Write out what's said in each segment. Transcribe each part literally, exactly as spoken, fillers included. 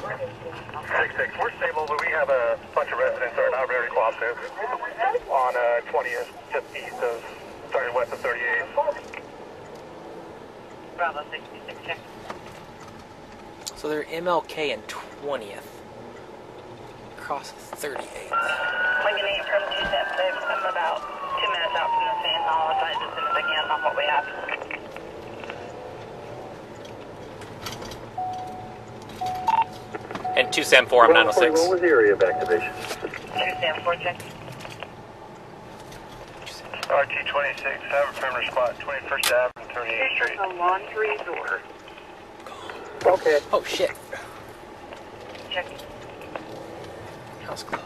six six, we're stable, but we have a bunch of residents that are not very cooperative on uh, twentieth, just east of, starting west of thirty-eight. Bravo sixty-six, check. So they're M L K and twentieth. Across thirty-eight. Lincoln eight from two seven six. I'm about two minutes out from the scene. I'll advise as soon as I can on what we have. And two seven four, I'm nine oh six. What was the area of activation? two seven four, check. R T twenty-six, have a perimeter spot, twenty-first Avenue and thirty-eighth Street. Here's the laundry door. Okay. Oh shit. Check. House closed.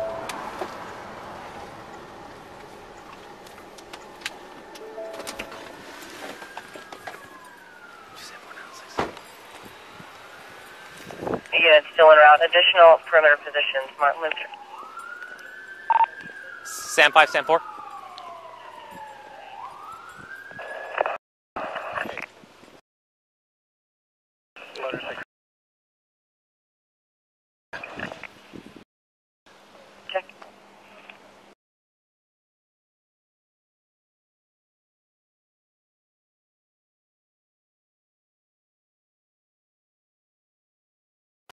Unit still en route. Additional perimeter positions. Martin Luther. Sam five, Sam four.